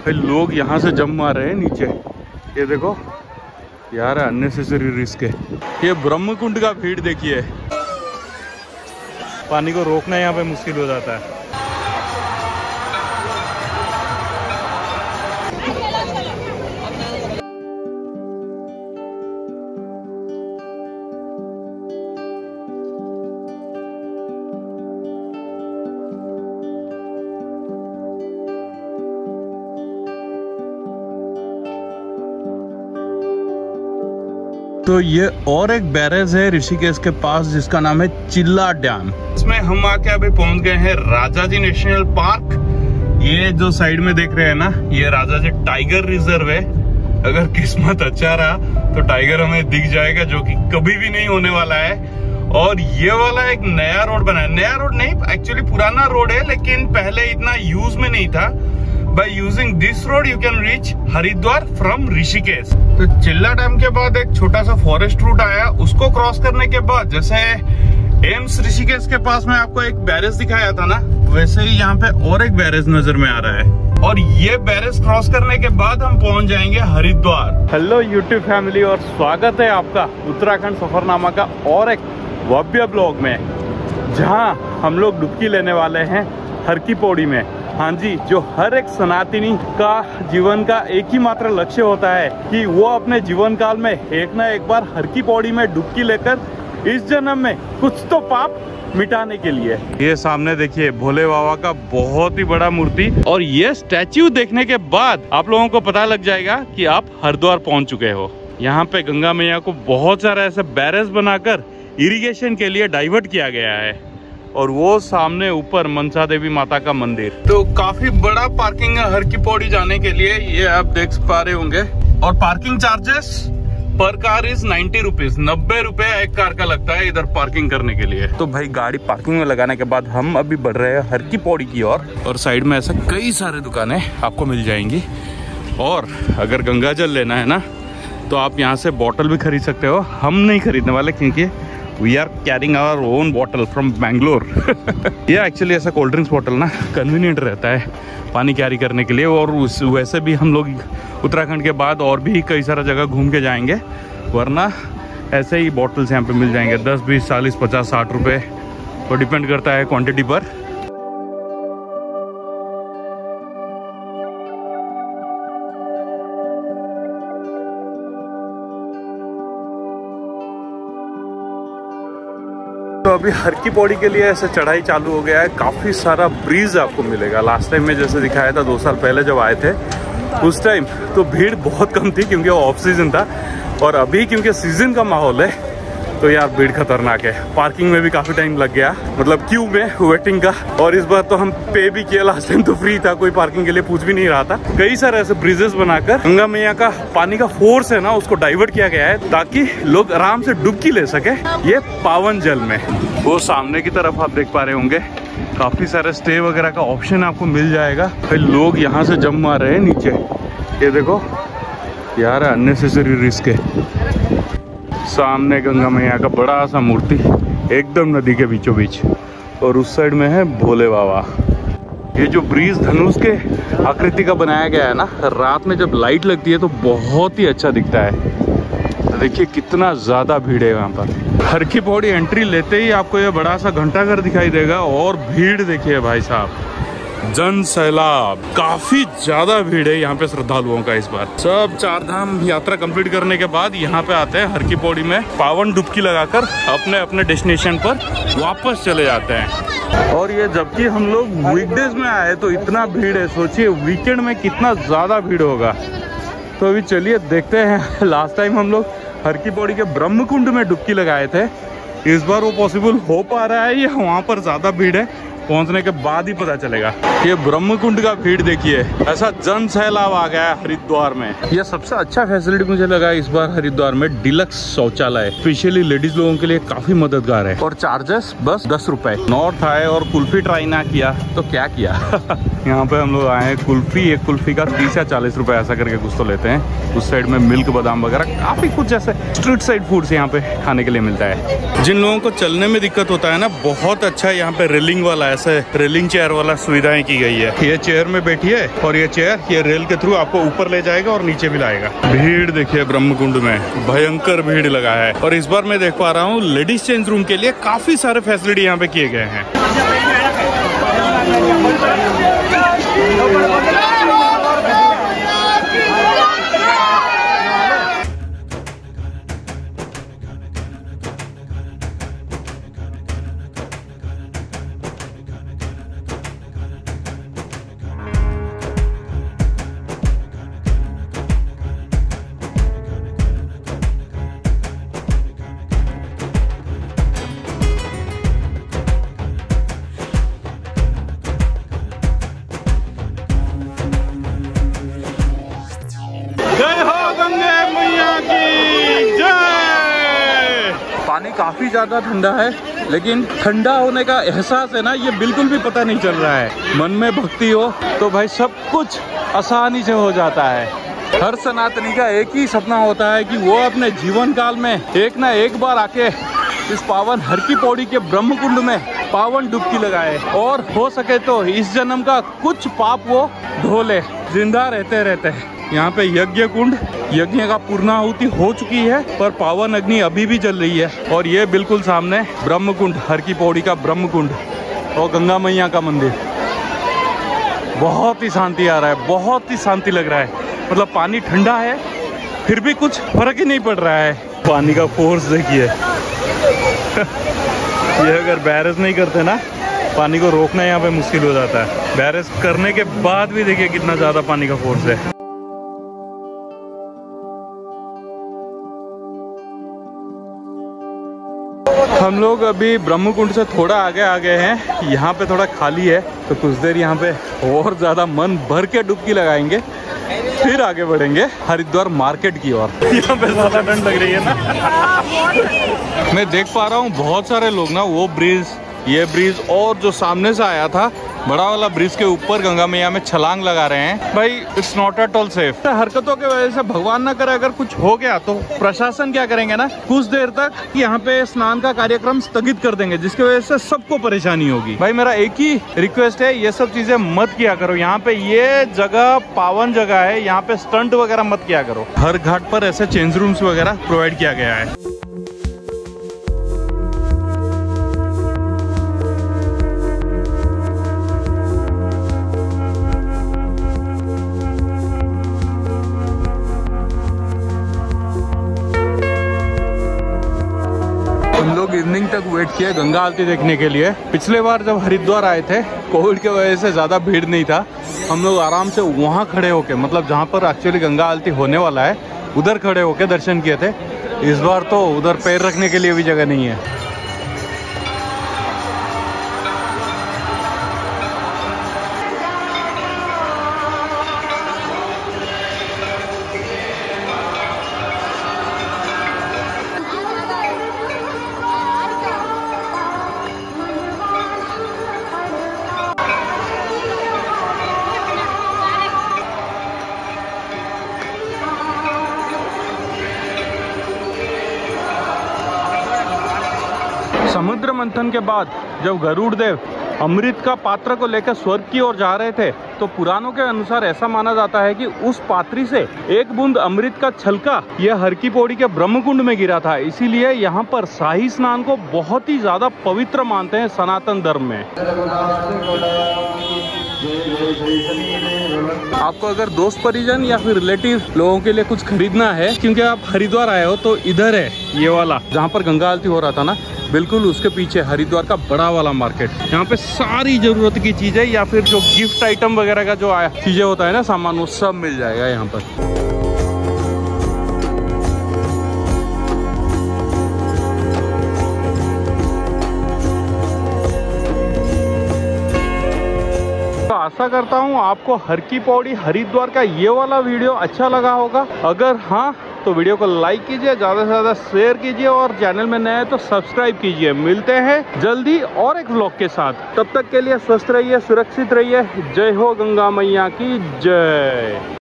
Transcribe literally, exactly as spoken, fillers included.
भाई लोग यहाँ से जम मार रहे हैं नीचे, ये देखो यार, अननेसेसरी रिस्क है। ये ब्रह्म कुंड का भीड़ देखिए, पानी को रोकना यहाँ पे मुश्किल हो जाता है। तो ये और एक बैरेज है ऋषिकेश के पास जिसका नाम है चिल्ला डैम। इसमें हम आके अभी पहुंच गए हैं राजाजी नेशनल पार्क। ये जो साइड में देख रहे हैं ना, ये राजाजी टाइगर रिजर्व है। अगर किस्मत अच्छा रहा तो टाइगर हमें दिख जाएगा, जो कि कभी भी नहीं होने वाला है। और ये वाला एक नया रोड बना है, नया रोड नहीं, एक्चुअली पुराना रोड है, लेकिन पहले इतना यूज में नहीं था। By using this road you can reach Haridwar from Rishikesh. तो चिल्ला डैम के बाद एक छोटा सा फॉरेस्ट रूट आया, उसको क्रॉस करने के बाद जैसे एम्स ऋषिकेश के पास में आपको एक बैरेज दिखाया था ना, वैसे ही यहाँ पे और एक बैरेज नजर में आ रहा है। और ये बैरेज क्रॉस करने के बाद हम पहुंच जाएंगे हरिद्वार। हेलो यूट्यूब फैमिली, और स्वागत है आपका उत्तराखंड सफरनामा का और एक भव्य ब्लॉग में, जहाँ हम लोग डुबकी लेने वाले हैं हर की पौड़ी में। हाँ जी, जो हर एक सनातनी का जीवन का एक ही मात्र लक्ष्य होता है कि वो अपने जीवन काल में एक ना एक बार हर की पौड़ी में डुबकी लेकर इस जन्म में कुछ तो पाप मिटाने के लिए। ये सामने देखिए भोले बाबा का बहुत ही बड़ा मूर्ति, और ये स्टैच्यू देखने के बाद आप लोगों को पता लग जाएगा कि आप हरिद्वार पहुंच चुके हो। यहाँ पे गंगा मैया को बहुत सारे ऐसे बैरेज बनाकर इरिगेशन के लिए डाइवर्ट किया गया है। और वो सामने ऊपर मनसा देवी माता का मंदिर। तो काफी बड़ा पार्किंग है हर की पौड़ी जाने के लिए, ये आप देख पा रहे होंगे। और पार्किंग चार्जेस पर कार इज नाइन्टी रुपीज, नब्बे रुपए एक कार का लगता है इधर पार्किंग करने के लिए। तो भाई गाड़ी पार्किंग में लगाने के बाद हम अभी बढ़ रहे हैं हर की पौड़ी की ओर। और, और साइड में ऐसा कई सारे दुकानें आपको मिल जाएंगी। और अगर गंगा जल लेना है ना, तो आप यहाँ से बॉटल भी खरीद सकते हो। हम नहीं खरीदने वाले, क्योंकि We are carrying our own bottle from Bangalore। ये एक्चुअली ऐसा कोल्ड ड्रिंक्स बॉटल ना कन्वीनियंट रहता है पानी कैरी करने के लिए। और उस वैसे भी हम लोग उत्तराखंड के बाद और भी कई सारा जगह घूम के जाएंगे, वरना ऐसे ही बॉटल्स यहाँ पे मिल जाएंगे दस बीस चालीस पचास साठ रुपए, तो डिपेंड करता है क्वांटिटी पर। तो अभी हर की पौड़ी के लिए ऐसे चढ़ाई चालू हो गया है। काफी सारा ब्रीज आपको मिलेगा। लास्ट टाइम में जैसे दिखाया था दो साल पहले जब आए थे, उस टाइम तो भीड़ बहुत कम थी क्योंकि वो ऑफ सीजन था। और अभी क्योंकि सीजन का माहौल है तो यार भीड़ खतरनाक है। पार्किंग में भी काफी टाइम लग गया, मतलब क्यू में वेटिंग का। और इस बार तो हम पे भी किया, लास्ट टाइम तो फ्री था, कोई पार्किंग के लिए पूछ भी नहीं रहा था। कई सारे ऐसे ब्रिजेस बनाकर गंगा मैया का पानी का फोर्स है ना, उसको डाइवर्ट किया गया है ताकि लोग आराम से डुबकी ले सके ये पावन जल में। वो सामने की तरफ आप देख पा रहे होंगे काफी सारे स्टे वगैरह का ऑप्शन आपको मिल जाएगा। फिर लोग यहाँ से जम मार रहे हैं नीचे, ये देखो यार, अननेसेसरी रिस्क है। सामने गंगा मैया का बड़ा सा मूर्ति एकदम नदी के बीचों बीच, और उस साइड में है भोले बाबा। ये जो ब्रिज धनुष के आकृति का बनाया गया है ना, रात में जब लाइट लगती है तो बहुत ही अच्छा दिखता है। देखिए कितना ज्यादा भीड़ है यहाँ पर। हर की पौड़ी एंट्री लेते ही आपको ये बड़ा सा घंटाघर दिखाई देगा, और भीड़ देखिए भाई साहब, जन सैलाब, काफी ज्यादा भीड़ है यहाँ पे श्रद्धालुओं का इस बार। सब चार धाम यात्रा कंप्लीट करने के बाद यहाँ पे आते हैं हर की पौड़ी में, पावन डुबकी लगाकर अपने अपने डेस्टिनेशन पर वापस चले जाते हैं। और ये जबकि हम लोग वीकडेज में आए तो इतना भीड़ है, सोचिए वीकेंड में कितना ज्यादा भीड़ होगा। तो अभी चलिए देखते हैं। लास्ट टाइम हम लोग हर की पौड़ी के ब्रह्म कुंड में डुबकी लगाए थे, इस बार वो पॉसिबल हो पा रहा है या वहाँ पर ज्यादा भीड़ है, पहुंचने के बाद ही पता चलेगा। ये ब्रह्म कुंड का भीड़ देखिए, ऐसा जन सैलाब आ गया है हरिद्वार में। ये सबसे अच्छा फैसिलिटी मुझे लगा इस बार हरिद्वार में, डिलक्स शौचालय, स्पेशली लेडीज लोगों के लिए काफी मददगार है। और चार्जेस बस दस रुपए। नॉर्थ आए और कुल्फी ट्राई ना किया तो क्या किया। यहाँ पे हम लोग आए हैं, कुल्फी, एक कुल्फी का तीस या चालीस रुपए ऐसा करके कुछ तो लेते हैं। उस साइड में मिल्क बादाम वगैरह काफी कुछ ऐसे स्ट्रीट साइड फूड्स यहाँ पे खाने के लिए मिलता है। जिन लोगों को चलने में दिक्कत होता है ना, बहुत अच्छा यहाँ पे रेलिंग वाला है, ऐसे रेलिंग चेयर वाला सुविधाएं की गई है। ये चेयर में बैठिए और ये चेयर ये रेल के थ्रू आपको ऊपर ले जाएगा और नीचे भी लाएगा। भीड़ देखिए ब्रह्मकुंड में भयंकर भीड़ लगा है। और इस बार मैं देख पा रहा हूँ लेडीज चेंज रूम के लिए काफी सारे फैसिलिटी यहाँ पे किए गए हैं। पानी काफी ज्यादा ठंडा है, लेकिन ठंडा होने का एहसास है ना, ये बिल्कुल भी पता नहीं चल रहा है। मन में भक्ति हो तो भाई सब कुछ आसानी से हो जाता है। हर सनातनी का एक ही सपना होता है कि वो अपने जीवन काल में एक ना एक बार आके इस पावन हर की पौड़ी के ब्रह्मकुंड में पावन डुबकी लगाए और हो सके तो इस जन्म का कुछ पाप वो धो ले जिंदा रहते रहते हैं। यहाँ पे यज्ञ कुंड यज्ञ का पूर्णाहुति हो चुकी है, पर पावन अग्नि अभी भी जल रही है। और ये बिल्कुल सामने ब्रह्मकुंड हर की पौड़ी का ब्रह्मकुंड और गंगा मैया का मंदिर। बहुत ही शांति आ रहा है, बहुत ही शांति लग रहा है। मतलब पानी ठंडा है फिर भी कुछ फर्क ही नहीं पड़ रहा है। पानी का फोर्स देखिए। ये अगर बैरेज नहीं करते ना, पानी को रोकना यहाँ पे मुश्किल हो जाता है। बैरेज करने के बाद भी देखिए कितना ज्यादा पानी का फोर्स है। हम लोग अभी ब्रह्मकुंड से थोड़ा आगे आ गए हैं। यहाँ पे थोड़ा खाली है तो कुछ देर यहाँ पे और ज्यादा मन भर के डुबकी लगाएंगे, फिर आगे बढ़ेंगे हरिद्वार मार्केट की ओर। यहाँ पे ज्यादा ठंड लग रही है ना। मैं देख पा रहा हूँ बहुत सारे लोग ना वो ब्रिज ये ब्रिज और जो सामने से आया था बड़ा वाला ब्रिज के ऊपर गंगा मैया में छलांग लगा रहे हैं। भाई it's not at all safe. हरकतों की वजह से भगवान ना करे अगर कुछ हो गया तो प्रशासन क्या करेंगे ना, कुछ देर तक यहाँ पे स्नान का कार्यक्रम स्थगित कर देंगे, जिसकी वजह से सबको परेशानी होगी। भाई मेरा एक ही रिक्वेस्ट है, ये सब चीजें मत किया करो। यहाँ पे ये जगह पावन जगह है, यहाँ पे स्टंट वगैरह मत किया करो। हर घाट पर ऐसे चेंज रूम्स वगैरह प्रोवाइड किया गया है। हम लोग इवनिंग तक वेट किए गंगा आरती देखने के लिए। पिछले बार जब हरिद्वार आए थे कोविड की वजह से ज्यादा भीड़ नहीं था। हम लोग आराम से वहाँ खड़े होके, मतलब जहाँ पर एक्चुअली गंगा आरती होने वाला है उधर खड़े होके दर्शन किए थे। इस बार तो उधर पैर रखने के लिए भी जगह नहीं है। समुद्र मंथन के बाद जब गरुड़ देव अमृत का पात्र को लेकर स्वर्ग की ओर जा रहे थे तो पुराणों के अनुसार ऐसा माना जाता है कि उस पात्री से एक बूंद अमृत का छलका यह हर की पौड़ी के ब्रह्मकुंड में गिरा था। इसीलिए यहाँ पर शाही स्नान को बहुत ही ज्यादा पवित्र मानते हैं सनातन धर्म में। आपको अगर दोस्त परिजन या फिर रिलेटिव लोगों के लिए कुछ खरीदना है, क्योंकि आप हरिद्वार आए हो, तो इधर है ये वाला जहाँ पर गंगा आरती हो रहा था ना, बिल्कुल उसके पीछे हरिद्वार का बड़ा वाला मार्केट। यहाँ पे सारी जरूरत की चीजें या फिर जो गिफ्ट आइटम वगैरह का जो चीजें होता है ना सामान, वो सब मिल जाएगा यहाँ पर। आशा करता हूँ आपको हर की पौड़ी हरिद्वार का ये वाला वीडियो अच्छा लगा होगा। अगर हाँ तो वीडियो को लाइक कीजिए, ज़्यादा से ज़्यादा शेयर कीजिए और चैनल में नए हैं तो सब्सक्राइब कीजिए। मिलते हैं जल्दी और एक व्लॉग के साथ। तब तक के लिए स्वस्थ रहिए, सुरक्षित रहिए। जय हो गंगा मैया की जय।